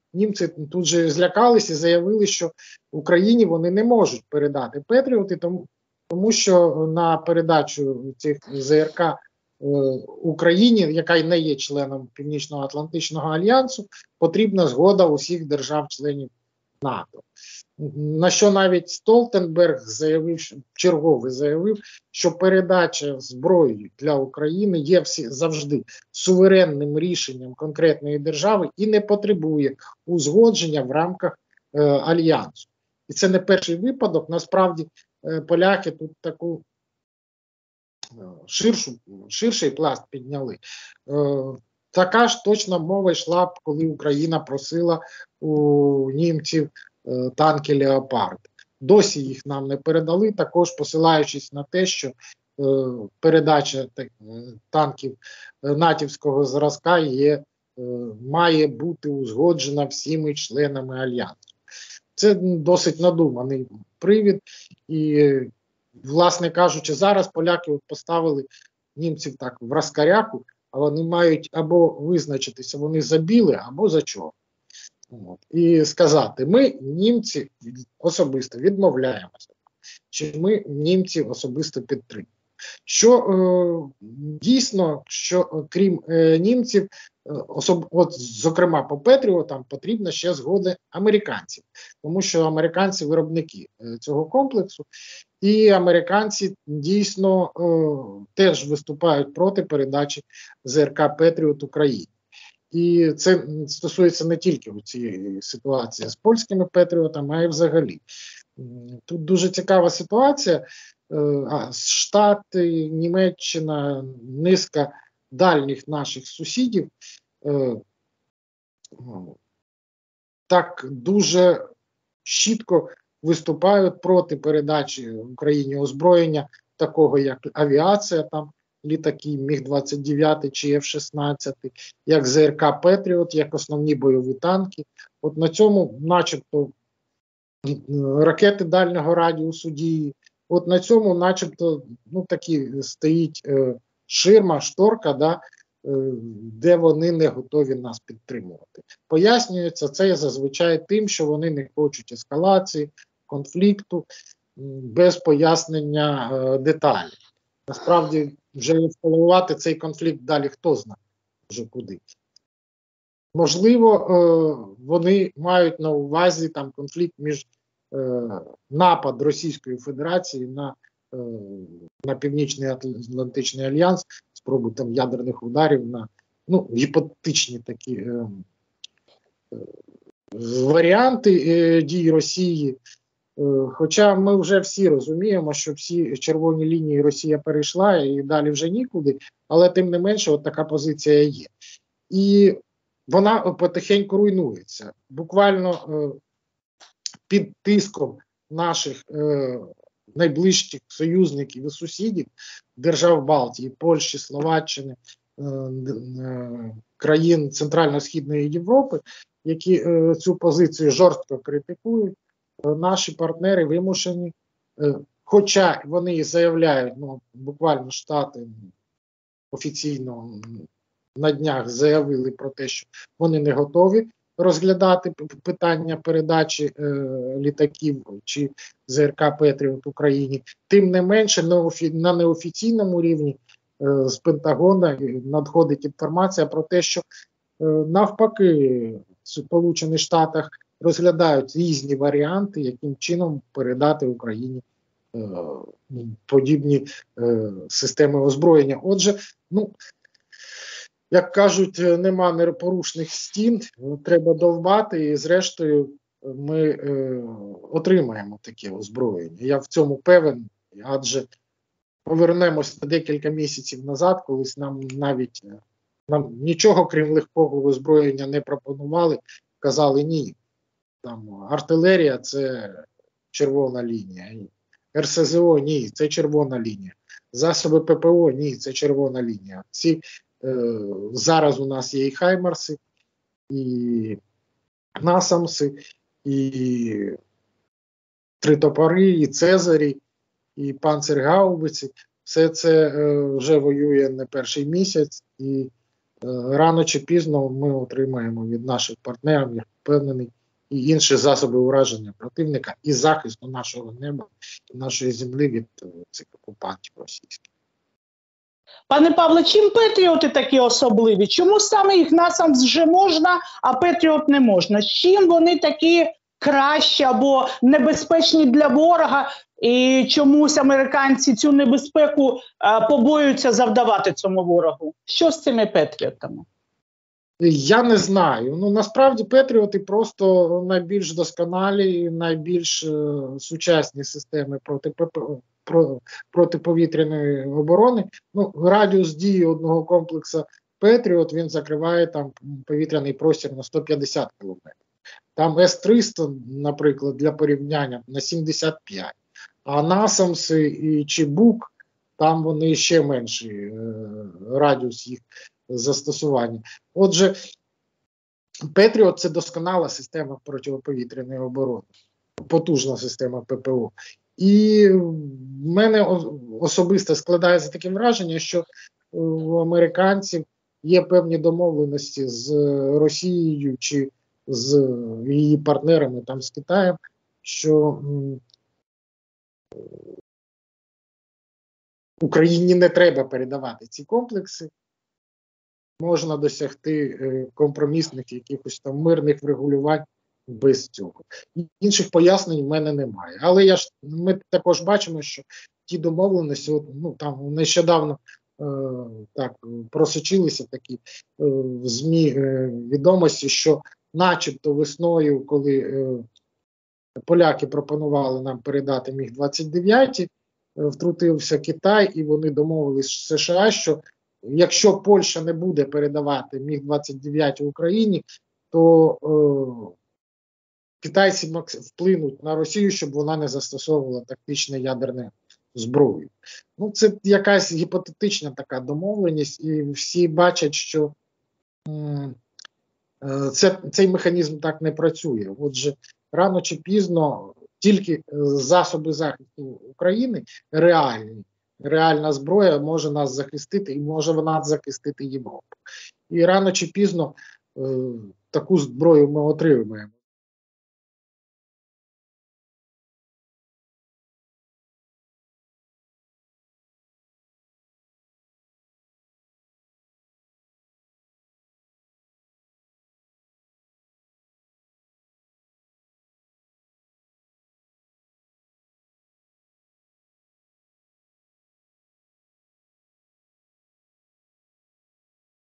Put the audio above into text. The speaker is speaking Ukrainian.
німці тут же злякалися і заявили, що Україні вони не можуть передати Петріоти, тому що на передачу цих ЗРК Україні, яка не є членом Північно-Атлантичного альянсу, потрібна згода усіх держав-членів НАТО. На що навіть Столтенберг черговий заявив, що передача зброї для України є завжди суверенним рішенням конкретної держави і не потребує узгодження в рамках альянсу. І це не перший випадок. Насправді поляки тут таку ширший пласт підняли. Така ж точна мова йшла б, коли Україна просила у німців танки «Леопард». Досі їх нам не передали, також посилаючись на те, що передача танків натівського зразка має бути узгоджена всіми членами альянсу. Це досить надуманий привід і, власне кажучи, зараз поляки поставили німців так в розкаряку, а вони мають або визначитися, вони за біле, або за чорне. І сказати, ми, німці, особисто відмовляємося, чи ми, німці, особисто підтримуємо. Що дійсно, що крім німців, зокрема по Петріотам, потрібна ще згода американців, тому що американці виробники цього комплексу, і американці дійсно теж виступають проти передачі ЗРК Петріот Україні. І це стосується не тільки цієї ситуації з польськими Петріотами, а й взагалі. Тут дуже цікава ситуація. Штати, Німеччина, низка дальніх наших сусідів так дуже чітко виступають проти передачі Україні озброєння, такого як авіація, там літаки Міг-29 чи Ф-16, як ЗРК Петріот, як основні бойові танки. От на цьому начебто ракети дальнього радіусу дії, от на цьому начебто стоїть ширма, шторка, да, де вони не готові нас підтримувати. Пояснюється це зазвичай тим, що вони не хочуть ескалації, конфлікту, без пояснення деталей. Насправді, вже ескалувати цей конфлікт далі хто знає вже куди. Можливо, вони мають на увазі там конфлікт між напад Російської Федерації на Північний Атлантичний альянс, спробу там ядерних ударів на гіпотетичні такі варіанти дій Росії. Хоча ми вже всі розуміємо, що всі червоні лінії Росія перейшла і далі вже нікуди, але тим не менше от така позиція є. І вона потихеньку руйнується. Буквально під тиском наших найближчих союзників і сусідів, держав Балтії, Польщі, Словаччини, країн Центрально-Східної Європи, які цю позицію жорстко критикують, наші партнери вимушені, хоча вони заявляють, буквально Штати офіційно на днях заявили про те, що вони не готові розглядати питання передачі літаків чи ЗРК Петріот Україні. Тим не менше, на неофіційному рівні з Пентагона надходить інформація про те, що навпаки в Сполучених Штатах розглядають різні варіанти, яким чином передати Україні подібні системи озброєння. Отже, як кажуть, нема непорушних стін, треба довбати, і зрештою ми отримаємо таке озброєння. Я в цьому певен, адже повернемось на декілька місяців назад, колись нам нічого, крім легкого озброєння, не пропонували, казали ні. Там артилерія – це червона лінія, РСЗО – ні, це червона лінія, засоби ППО – ні, це червона лінія. Зараз у нас є і Хаймарси, і Насамси, і Тритопори, і Цезарі, і Панцергаубиці. Все це вже воює не перший місяць, і рано чи пізно ми отримаємо від наших партнерів, я впевнений, і інші засоби ураження противника, і захисту нашого неба, і нашої землі від цих окупантів російських. Пане Павле, чим Петріоти такі особливі? Чому саме їх насамс вже можна, а Петріот не можна? Чим вони такі кращі або небезпечні для ворога? І чомусь американці цю небезпеку побоюються завдавати цьому ворогу? Що з цими Петріотами? Я не знаю. Ну, насправді Петріоти просто найбільш досконалі, найбільш сучасні системи протиповітряної оборони. Ну, радіус дії одного комплексу Петріот, він закриває там повітряний простір на 150 кілометрів. Там С-300, наприклад, для порівняння на 75. А Насамс і Чебук, там вони ще менший радіус їх застосування. Отже, Петріот – це досконала система протиповітряної оборони, потужна система ППО. І в мене особисто складається таке враження, що у американців є певні домовленості з Росією чи з її партнерами, там з Китаєм, що Україні не треба передавати ці комплекси, можна досягти компромісних якихось там мирних врегулювань без цього. Інших пояснень в мене немає. Але ми також бачимо, що ті домовленості, там нещодавно так просочилися такі в ЗМІ відомості, що начебто весною, коли поляки пропонували нам передати Міг-29, втрутився Китай, і вони домовились з США, що якщо Польща не буде передавати Міг-29 Україні, то китайці вплинуть на Росію, щоб вона не застосовувала тактичне ядерне зброю. Ну, це якась гіпотетична така домовленість, і всі бачать, що цей механізм так не працює. Отже, рано чи пізно тільки засоби захисту України реальна зброя може нас захистити, і може вона захистити Європу. І рано чи пізно таку зброю ми отримаємо.